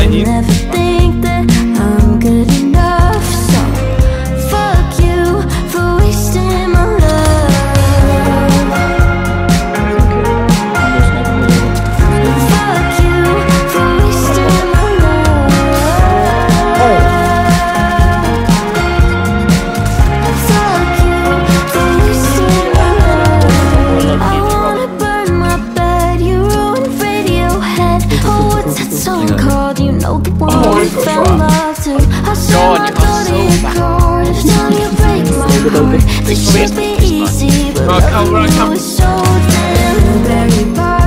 nhìn. never think that I'm good enough. So fuck you for wasting my love. Fuck you for wasting my love. Fuck you for wasting my love. I wanna burn my bed. You ruined Radiohead. Oh, what's that song called? You know the one we found love to. I said my body a chord. If now you break my heart, this should be easy, but loving you is so damn very hard.